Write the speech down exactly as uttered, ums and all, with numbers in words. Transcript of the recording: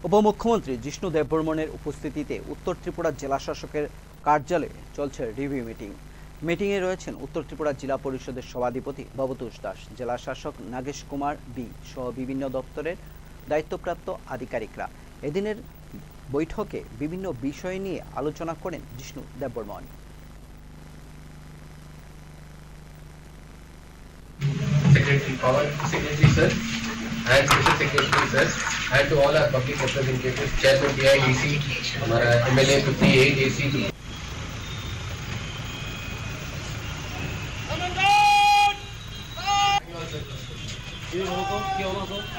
उपमुख्यमंत्री जिष्णु देबबर्मনের उपस्थितिতে उत्तर त्रिपुरा জেলা শাসকের কার্যালয়ে চলছে রিভিউ মিটিং। মিটিংয়ে রয়েছেন উত্তর ত্রিপুরা জেলা পরিষদের সভাধিপতি ভবতোষ দাস, জেলা শাসক নাগেশ কুমার বি সহ বিভিন্ন দপ্তরের দায়িত্বপ্রাপ্ত আধিকারিকরা। এদিনের বৈঠকে বিভিন্ন বিষয় নিয়ে আলোচনা করেন Jishnu Debbarman. Secretary, Power Secretary Sir and Special Secretary Sir and to all our public representatives, Chairman D I D C, हमारा M L A fifty-eight A C ये हो तो क्या होगा तो